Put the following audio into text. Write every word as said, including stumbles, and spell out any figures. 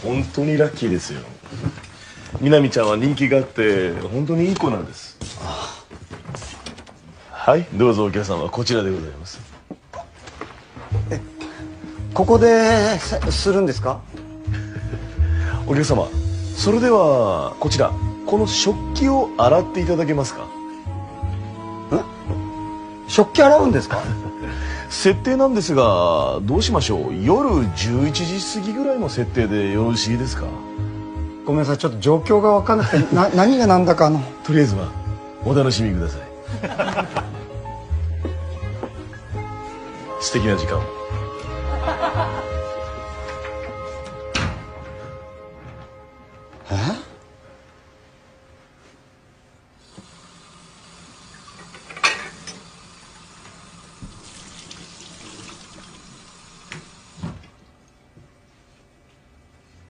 本当にラッキーですよ。みなみちゃんは人気があって本当にいい子なんです。はい、どうぞお客様、こちらでございます。 え、ここでするんですか？ お客様、それではこちらこの食器を洗っていただけますか？ん？ 食器洗うんですか？ 設定なんですがどうしましょう。夜じゅういちじ過ぎぐらいの設定でよろしいですか？ ごめんなさい、ちょっと状況が分かんなくてな何が何だかあのとりあえずはお楽しみください。素敵な時間を。